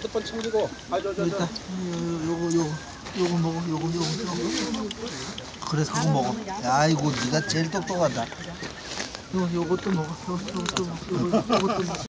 핸드폰 챙기고. 일단 요거 먹어. 요거. 그래 그거 먹어. 아이고 네가 제일 똑똑하다. 요것도 먹어. 요것도 먹어.